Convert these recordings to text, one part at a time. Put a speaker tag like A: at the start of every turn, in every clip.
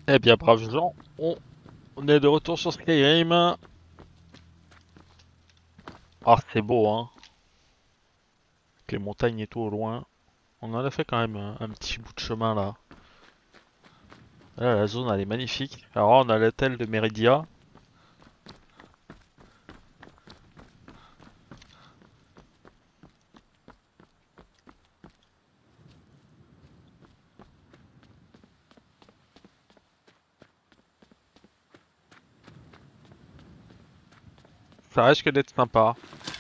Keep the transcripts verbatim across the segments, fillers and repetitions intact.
A: Eh bien, braves gens, on, on est de retour sur Skyrim. Ah, c'est beau, hein. Avec les montagnes et tout au loin. On en a fait quand même un, un petit bout de chemin là. Là, la zone elle est magnifique. Alors, on a l'hôtel de Meridia. Ça risque d'être sympa.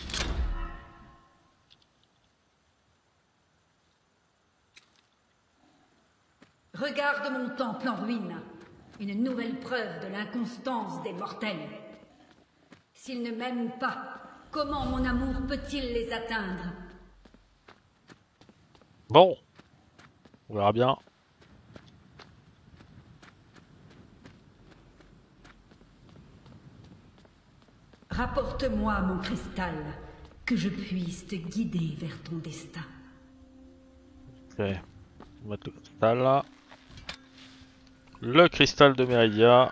B: Regarde mon temple en ruine. Une nouvelle preuve de l'inconstance des mortels. S'ils ne m'aiment pas, comment mon amour peut-il les atteindre?
A: Bon, on verra bien.
B: Rapporte-moi mon cristal, que je puisse te guider vers ton destin.
A: Ok, on va mettre le cristal là. Le cristal de Meridia.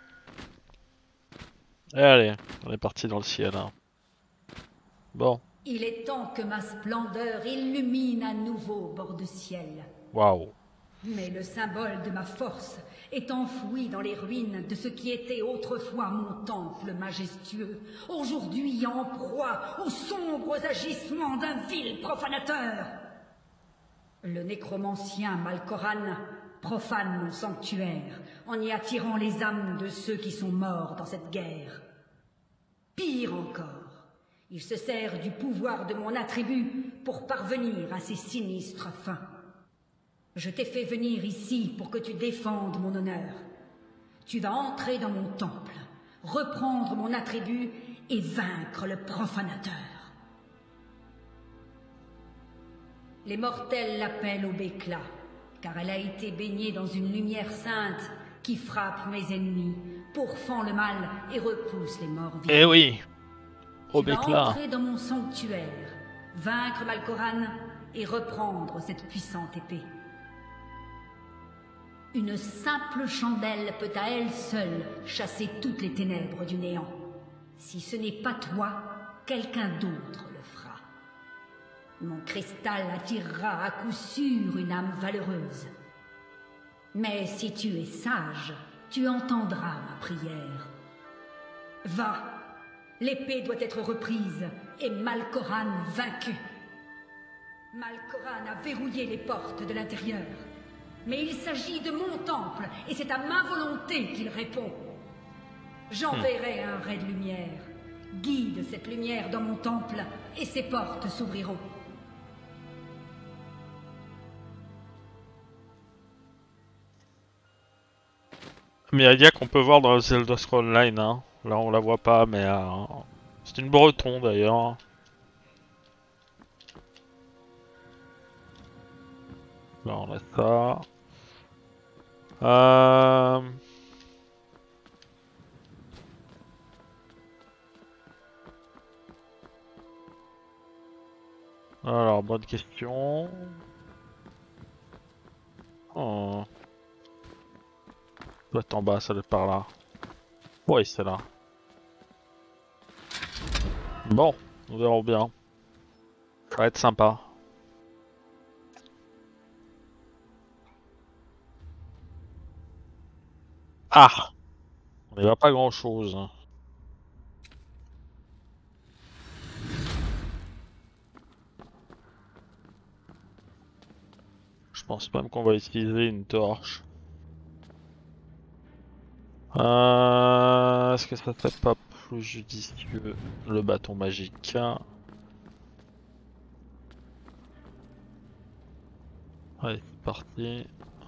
A: Et allez, on est parti dans le ciel. Hein. Bon,
B: Il est temps que ma splendeur illumine à nouveau bord de ciel.
A: waouh.
B: Mais le symbole de ma force est enfoui dans les ruines de ce qui était autrefois mon temple majestueux, aujourd'hui en proie aux sombres agissements d'un vil profanateur. Le nécromancien Malkoran profane mon sanctuaire en y attirant les âmes de ceux qui sont morts dans cette guerre. Pire encore, il se sert du pouvoir de mon attribut pour parvenir à ses sinistres fins. Je t'ai fait venir ici pour que tu défendes mon honneur. Tu vas entrer dans mon temple, reprendre mon attribut et vaincre le profanateur. Les mortels l'appellent au Béclat, car elle a été baignée dans une lumière sainte qui frappe mes ennemis, pourfend le mal et repousse les morts vivants.
A: Eh oui, au
B: Tu vas
A: Béclat.
B: entrer dans mon sanctuaire, vaincre Malkoran et reprendre cette puissante épée. Une simple chandelle peut à elle seule chasser toutes les ténèbres du néant. Si ce n'est pas toi, quelqu'un d'autre le fera. Mon cristal attirera à coup sûr une âme valeureuse. Mais si tu es sage, tu entendras ma prière. Va, l'épée doit être reprise et Malkoran vaincu. Malkoran a verrouillé les portes de l'intérieur. Mais il s'agit de mon temple, et c'est à ma volonté qu'il répond. J'enverrai un ray de lumière. Guide cette lumière dans mon temple, et ses portes s'ouvriront.
A: Meridia qu'on peut voir dans le Zelda Scroll Online. Hein. Là, on la voit pas, mais euh, c'est une breton d'ailleurs. Là, on a ça. Euh... Alors, bonne question. Oh. Doit être en bas, ça doit être par là. Oui, c'est là. Bon, on verra bien. Ça va être sympa. Ah! On n'y va pas grand chose. Je pense même qu'on va utiliser une torche. Euh, Est-ce que ça serait pas plus judicieux le bâton magique? Allez, c'est parti.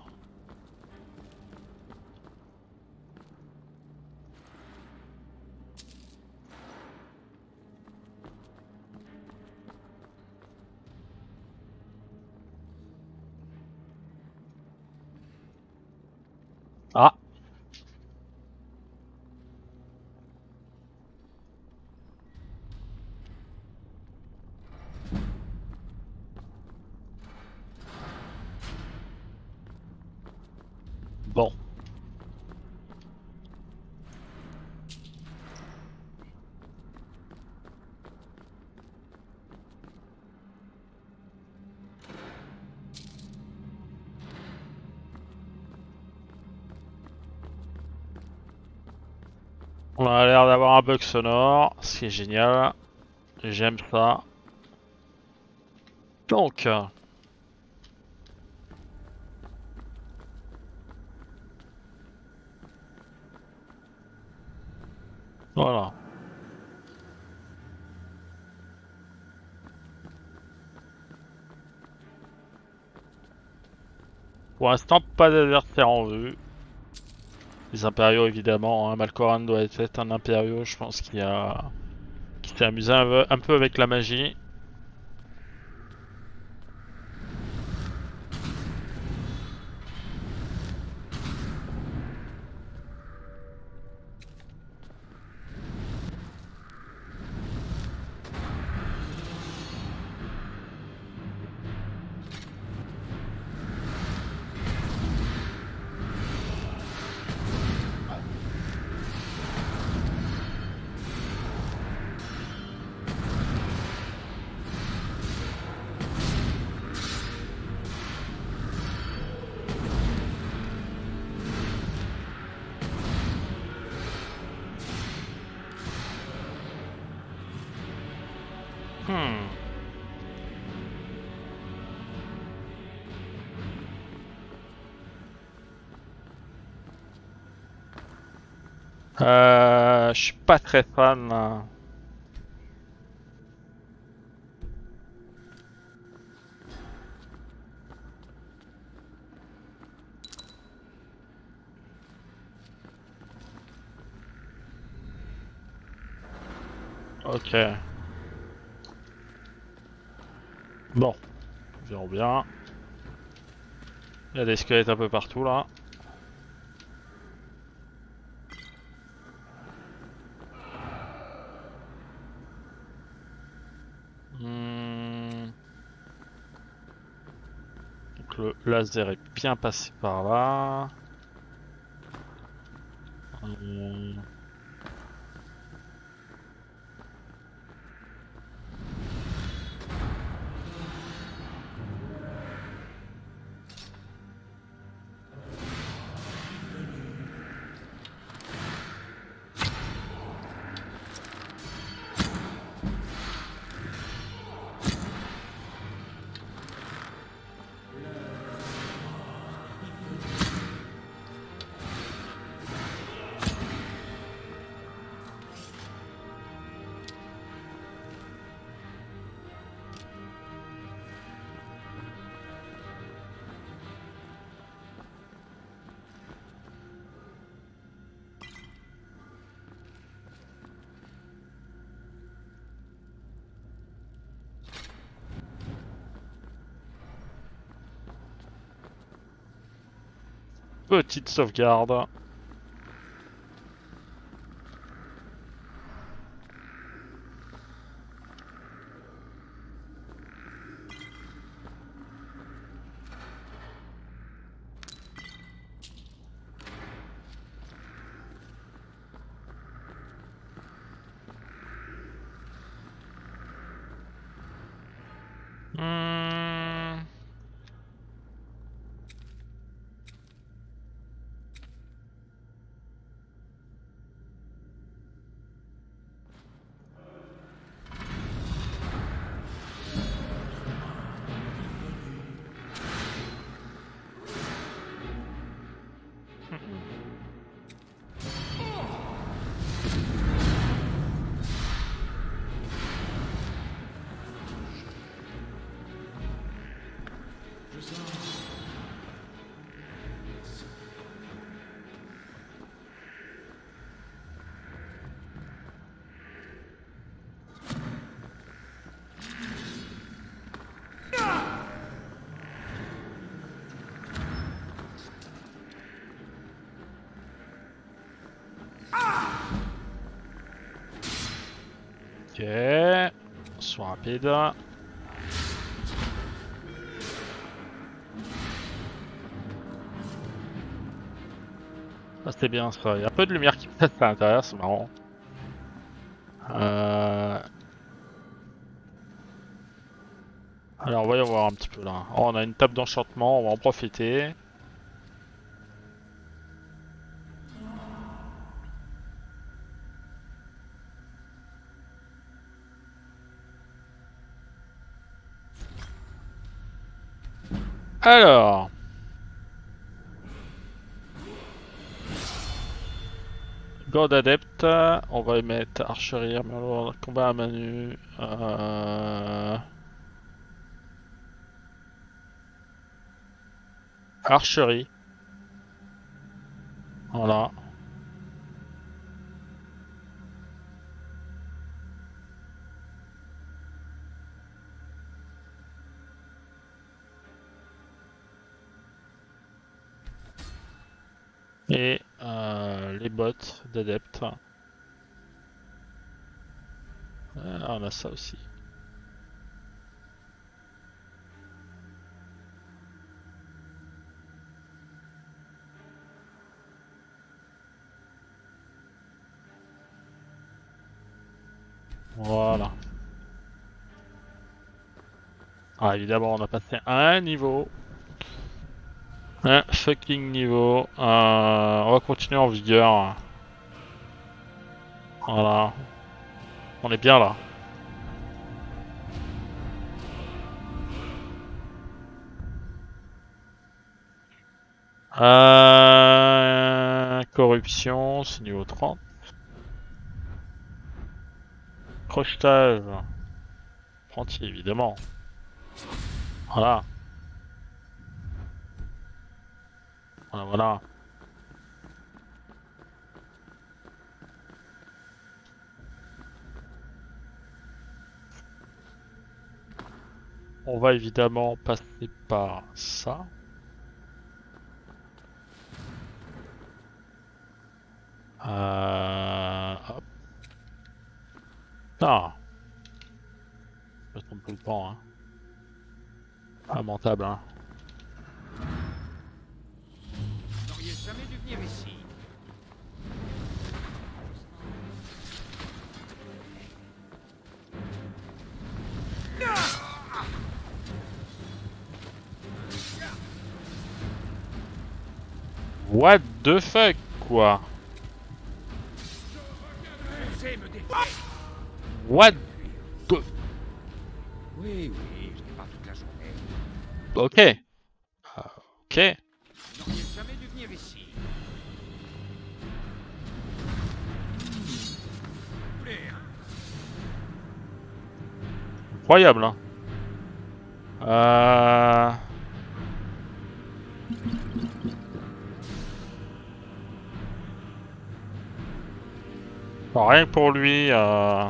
A: Ah! Bon. On a l'air d'avoir un bug sonore, ce qui est génial. J'aime ça. Donc... Voilà. Pour l'instant, pas d'adversaire en vue. Les impériaux évidemment, hein. Malkoran doit être un impériaux, je pense qu'il a... qui s'est amusé un peu, un peu avec la magie. Hmm. Euh, je suis pas très fan. Hein. Ok. Bon, verrons bien. Il y a des squelettes un peu partout là. Hmm. Donc le laser est bien passé par là. Hmm. Petite sauvegarde. Hmm. Ok. Soit rapide. Ah, c'était bien ça. Il y a un peu de lumière qui passe à l'intérieur, c'est marrant. Euh... Alors voyons voir un petit peu là. Oh, on a une table d'enchantement, on va en profiter. Alors. God Adept, on va y mettre archerie, armure lourde, combat à main nue. Euh... Archerie. Voilà. Et euh, les bottes d'adeptes. Euh, on a ça aussi. Voilà. Ah, évidemment, on a passé un niveau. Un fucking niveau. Euh, on va continuer en vigueur. Voilà. On est bien là. Euh, corruption, c'est niveau trente. Crochetage. Rentier, évidemment. Voilà. Voilà, voilà. On va évidemment passer par ça. Euh... Hop. Ah. Je me trompe tout le temps, hein. Lamentable, hein.
C: Vous n'auriez jamais dû venir ici.
A: What the fuck, quoi?
C: Osez me défier.
A: What the...
C: Oui, oui, je n'ai pas toute la journée.
A: Ok. Euh, ok.
C: Vous n'auriez jamais dû venir ici. Vous voulez, hein?
A: Incroyable, hein. Euh... Bon, rien que pour lui, euh...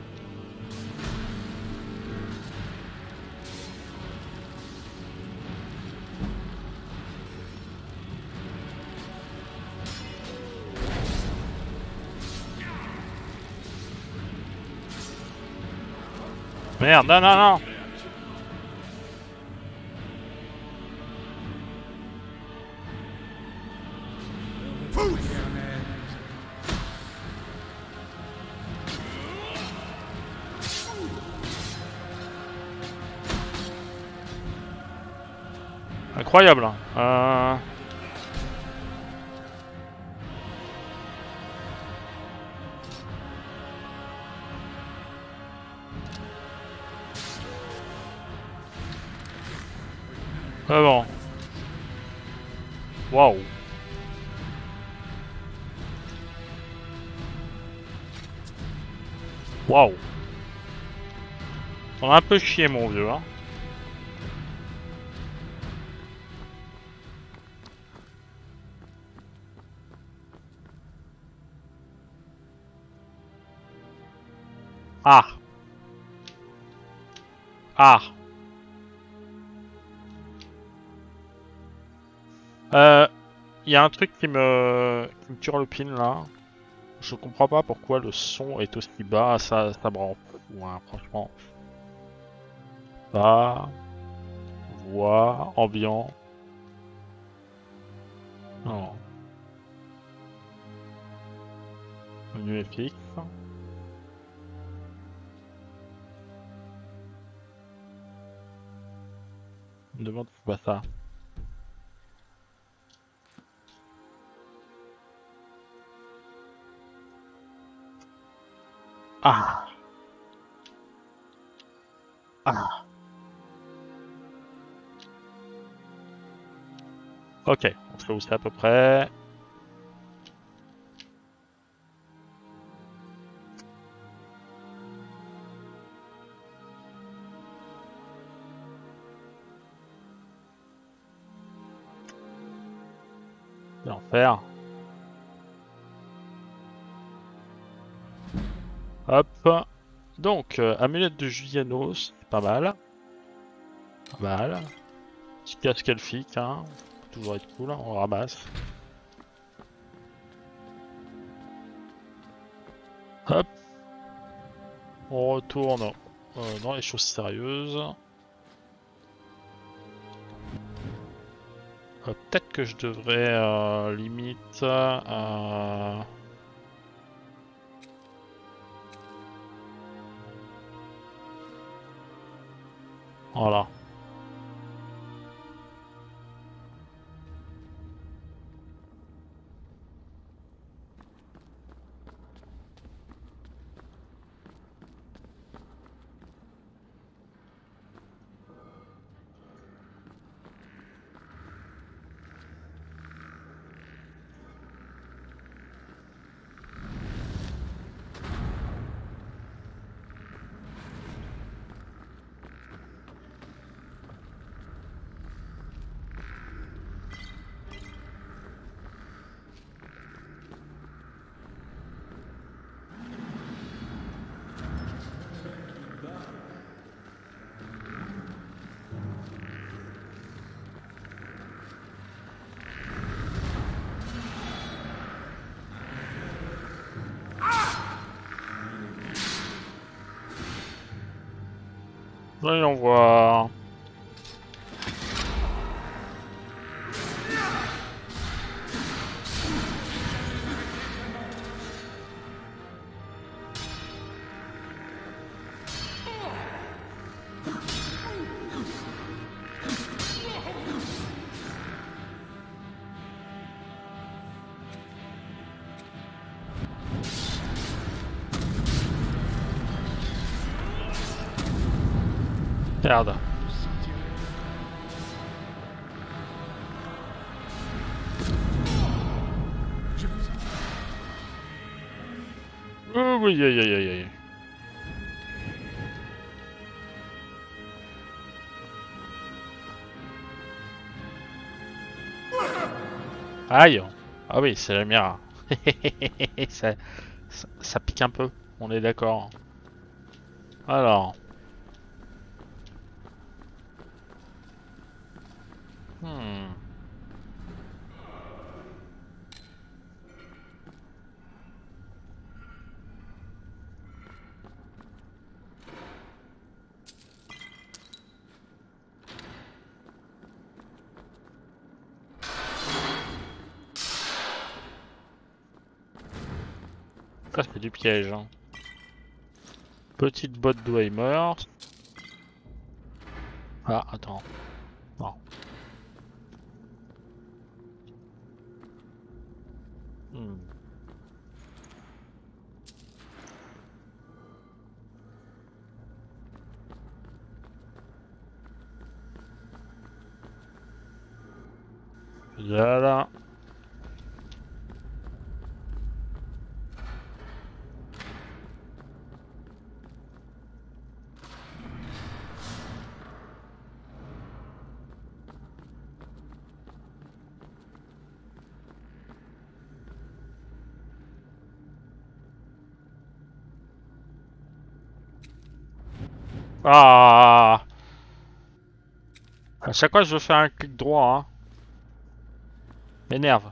A: Merde, non, non, non. Incroyable, hein. Euh... Vraiment. Waouh. Waouh. On a un peu chié, mon vieux, hein. Ah. Ah. Euh... Il y a un truc qui me... qui me turlupine, là. Je comprends pas pourquoi le son est aussi bas, ça, ça me rend fou, hein, franchement. Bas, voix, ambiant. Non. Menu F X. On me demande c'est pas ça. Ah. Ah. Ok, on sait où c'est à peu près. L'enfer. Hop. Donc, euh, amulette de Julianos, c'est pas mal. Pas mal. Petit casque elfique, hein. Peut toujours être cool, hein, on ramasse. Hop. On retourne euh, dans les choses sérieuses. Euh, Peut-être que je devrais euh, limite... Euh... Voilà. Voyons voir. Merde. Oh, oui, aïe, aïe, aïe, aïe. Aïe. Ah oui, c'est la mire. ça, ça, ça pique un peu, on est d'accord. Alors. Hmm. Ça c'est du piège. Hein. Petite botte d'Weimer. Ah, attends. Non. Hmm. Voilà. Ah! À chaque fois je veux faire un clic droit, hein. M'énerve.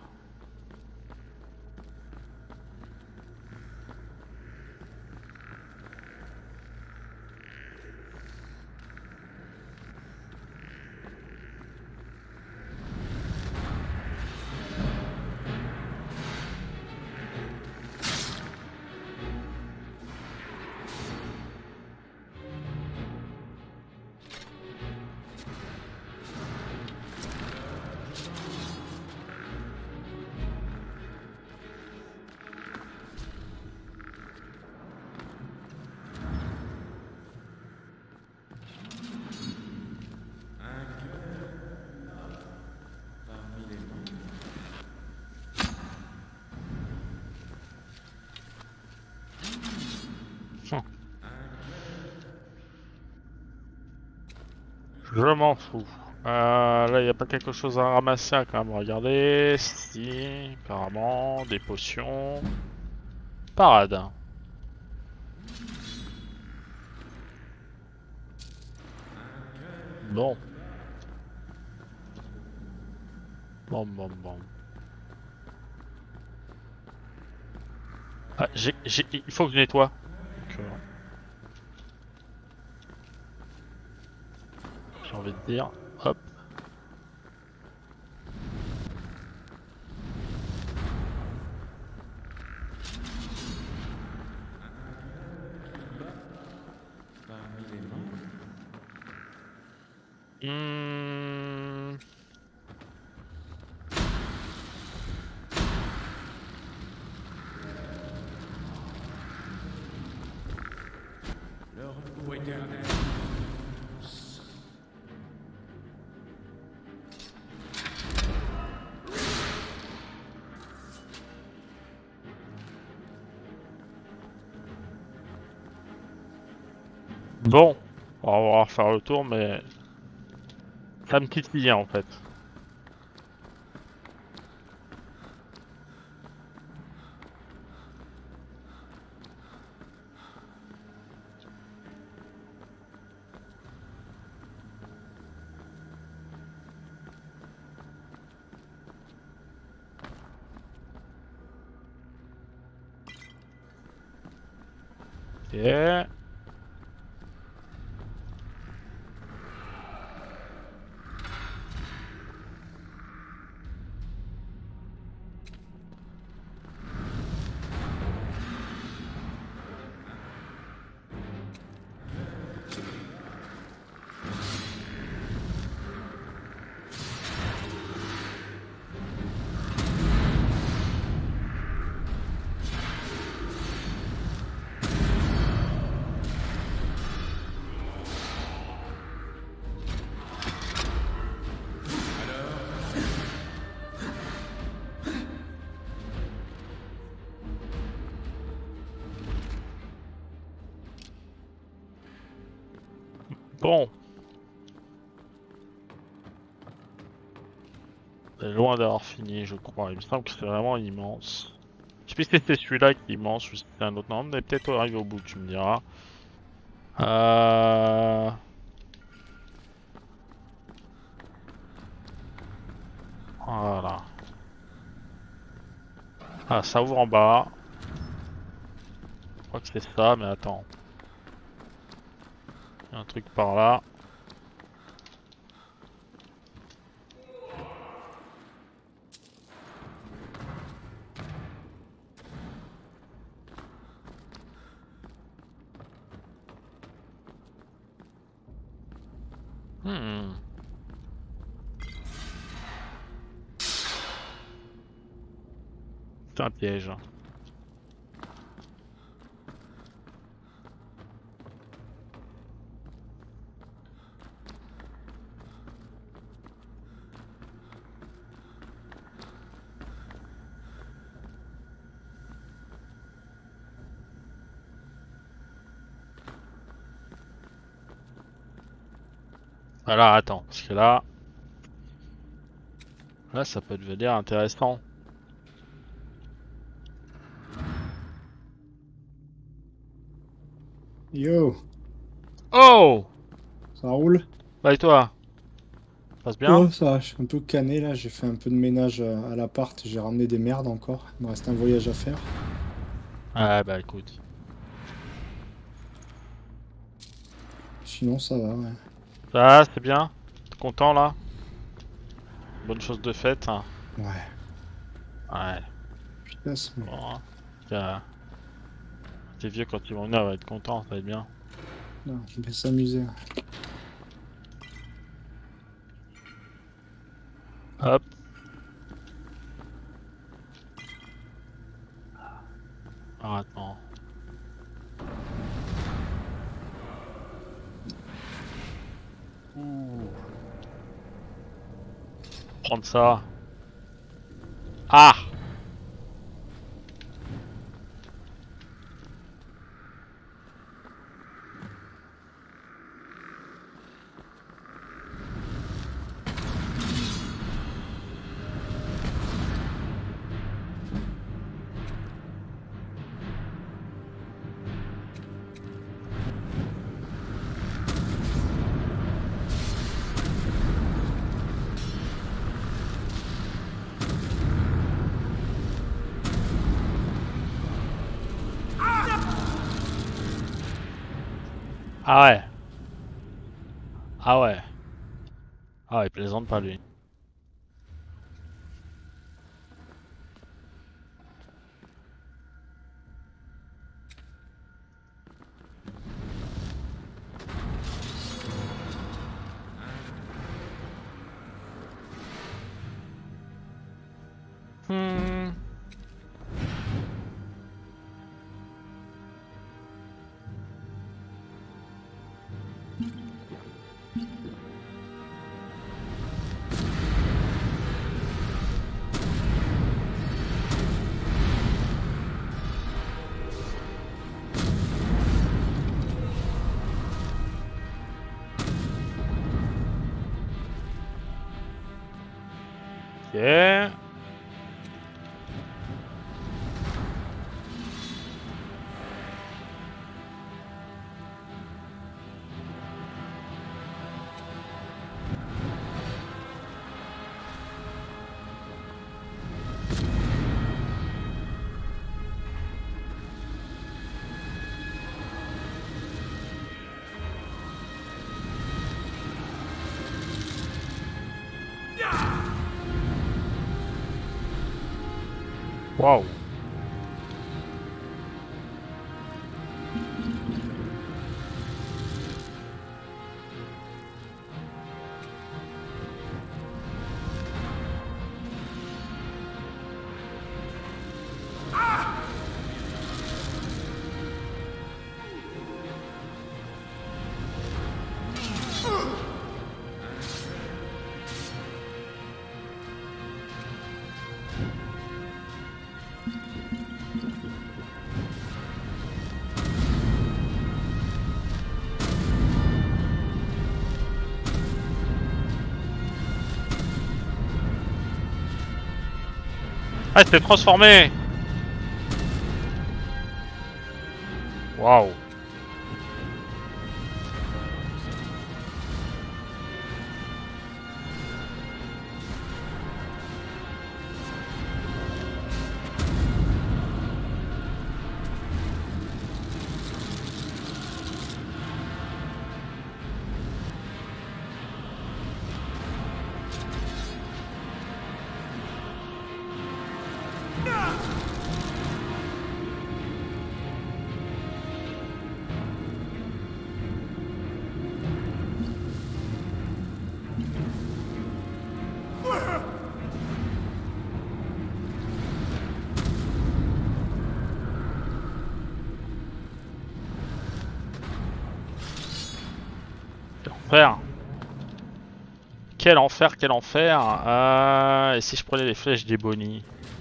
A: Je m'en fous. Euh, là, il n'y a pas quelque chose à ramasser à quand même. Regardez. Si, apparemment, des potions. Parade. Bon. Bon, bon, bon. Ah, j'ai, j'ai, il faut que je nettoie. Donc, euh, j'ai envie de dire. Hop.
C: Parmi les membres.
A: Hmm.
C: Le repos éternel. Tous.
A: Bon. On va voir faire le tour, mais ça me titille en fait. Ok. Bon. C'est loin d'avoir fini, je crois. Il me semble que c'est vraiment immense. Je sais plus si c'était celui-là qui est immense ou si c'était un autre nom, mais peut-être arrivé au bout, tu me diras. Euh... Voilà. Ah, ça ouvre en bas. Je crois que c'est ça, mais attends. Il y a un truc par là. Hmm. C'est un piège. Alors attends, parce que là... Là, ça peut devenir intéressant.
D: Yo,
A: Oh!
D: ça roule?
A: Bah et toi? Ça passe bien?
D: Oh, ça, je suis un peu cané là, j'ai fait un peu de ménage à, à l'appart, j'ai ramené des merdes encore, il me reste un voyage à faire.
A: Ah bah écoute.
D: Sinon, ça va, ouais.
A: Ça, c'est bien? T'es content là? Bonne chose de faite, hein.
D: Ouais,
A: Ouais.
D: putain, c'est-
A: Bon, hein. Tiens, tes vieux quand ils vont venir, ils vont être contents, ça va être bien.
D: non, je vais s'amuser.
A: Hop. Ah, attends. Ouh. Prendre ça. Ah! Ah ouais. Ah ouais. Ah ouais, il plaisante pas lui. Hmm. Ok. Waouh. Ah, il s'est transformé. Waouh. Enfer. Quel enfer, quel enfer. Euh, et si je prenais les flèches des bonnies?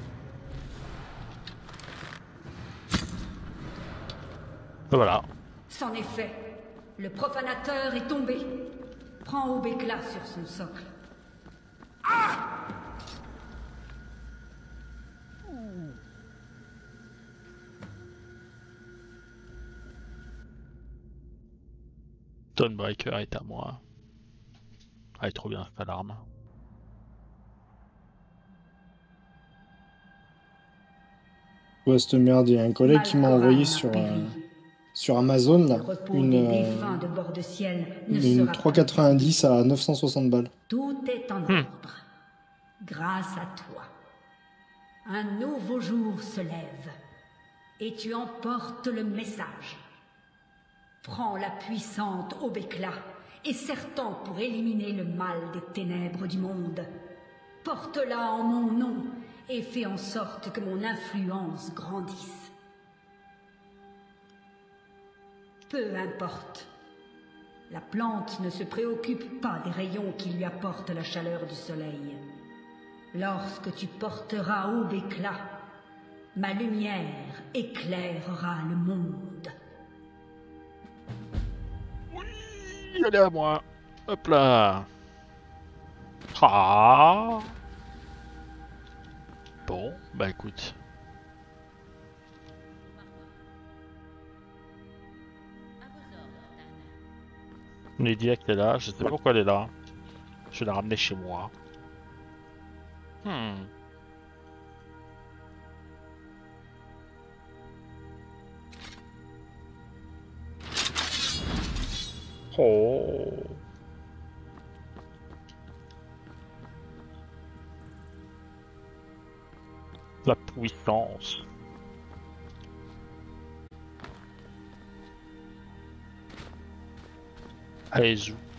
A: Voilà.
B: C'en est fait. Le profanateur est tombé. Prends Aubéclat sur son socle.
A: Stonebreaker est à moi. Ah, il est trop bien cette alarme.
D: Ouais, cette merde, il y a un collègue qui m'a
B: Malcoran
D: envoyé
B: a
D: sur,
B: péri.
D: euh, sur Amazon,
B: Le
D: là,
B: repos
D: une,
B: des
D: euh,
B: défunts de bord de ciel ne
D: une
B: sera
D: trois
B: plus.
D: quatre-vingt-dix à neuf cent soixante balles.
B: Tout est en
A: Hmm.
B: ordre. Grâce à toi. Un nouveau jour se lève. Et tu emportes le message. Prends la puissante Aubéclat et serre-t'en pour éliminer le mal des ténèbres du monde. Porte-la en mon nom et fais en sorte que mon influence grandisse. Peu importe. La plante ne se préoccupe pas des rayons qui lui apportent la chaleur du soleil. Lorsque tu porteras Aubéclat, ma lumière éclairera le monde.
A: Oui, allez à moi. Hop là. Ah. Bon, bah écoute. Lydia qui est là, je sais pas pourquoi elle est là. Je vais la ramener chez moi. Hmm. Oh. La puissance. Allez, joue.